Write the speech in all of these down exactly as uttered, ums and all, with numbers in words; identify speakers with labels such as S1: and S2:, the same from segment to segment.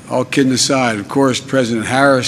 S1: All kidding aside, of course, President Harris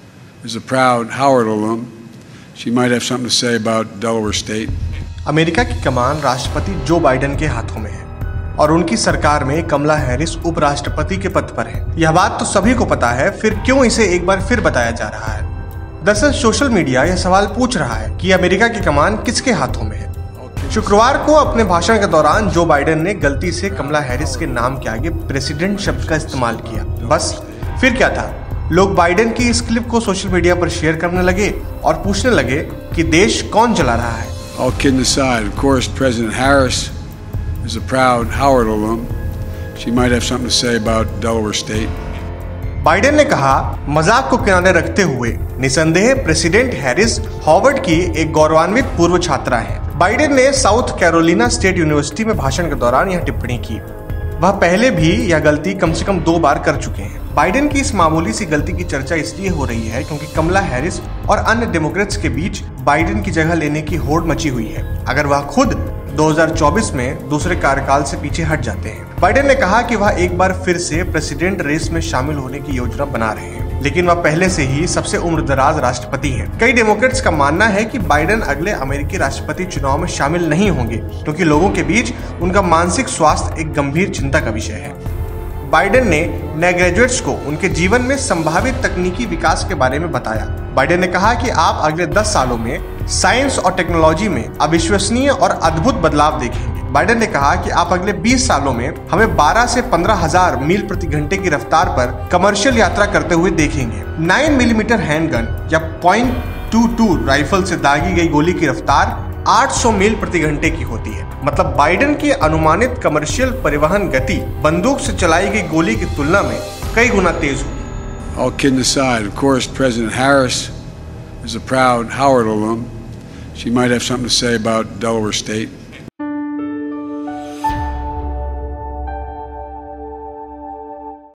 S1: is a proud Howard alum. She might have something to say about Delaware State.
S2: America की कमान राष्ट्रपति Joe Biden के हाथों में है और उनकी सरकार में कमला हैरिस उपराष्ट्रपति के पद पर है। यह बात तो सभी को पता है, फिर क्यों इसे एक बार फिर बताया जा रहा है? दरअसल सोशल मीडिया यह सवाल पूछ रहा है कि अमेरिका की कमान किसके हाथों में है। शुक्रवार को अपने भाषण के दौरान जो बाइडेन ने गलती से कमला हैरिस के नाम के आगे प्रेसिडेंट शब्द का इस्तेमाल किया। बस फिर क्या था, लोग बाइडेन की इस क्लिप को सोशल मीडिया पर शेयर करने लगे और पूछने लगे कि देश कौन चला रहा है।
S1: All kidding aside, of course, President Harris is a proud Howard alum. She might have something to say about Delaware State.
S2: Biden ने कहा, मजाक को किनारे रखते हुए निसंदेह प्रेसिडेंट हैरिस हार्वर्ड की एक गौरवान्वित पूर्व छात्रा है। बाइडेन ने साउथ कैरोलिना स्टेट यूनिवर्सिटी में भाषण के दौरान यह टिप्पणी की। वह पहले भी यह गलती कम से कम दो बार कर चुके हैं। बाइडेन की इस मामूली सी गलती की चर्चा इसलिए हो रही है क्योंकि कमला हैरिस और अन्य डेमोक्रेट्स के बीच बाइडेन की जगह लेने की होड़ मची हुई है अगर वह खुद दो हज़ार चौबीस में दूसरे कार्यकाल से पीछे हट जाते हैं। बाइडेन ने कहा कि वह एक बार फिर से प्रेसिडेंट रेस में शामिल होने की योजना बना रहे हैं, लेकिन वह पहले से ही सबसे उम्रदराज राष्ट्रपति हैं। कई डेमोक्रेट्स का मानना है कि बाइडेन अगले अमेरिकी राष्ट्रपति चुनाव में शामिल नहीं होंगे क्योंकि लोगों के बीच उनका मानसिक स्वास्थ्य एक गंभीर चिंता का विषय है। बाइडेन ने नए ग्रेजुएट्स को उनके जीवन में संभावित तकनीकी विकास के बारे में बताया। बाइडेन ने कहा कि आप अगले दस सालों में साइंस और टेक्नोलॉजी में अविश्वसनीय और अद्भुत बदलाव देखेंगे। बाइडेन ने कहा कि आप अगले बीस सालों में हमें बारह से पंद्रह हजार मील प्रति घंटे की रफ्तार पर कमर्शियल यात्रा करते हुए देखेंगे। नौ मिलीमीटर हैंडगन या पॉइंट टू टू राइफल से दागी गई गोली की रफ्तार आठ सौ मील प्रति घंटे की होती है। मतलब बाइडेन की अनुमानित कमर्शियल परिवहन गति बंदूक से चलाई गई गोली की तुलना में कई गुना तेज होगी।
S1: All kidding aside, of course, President Harris is a proud Howard alum. She might have something to say about Delaware State.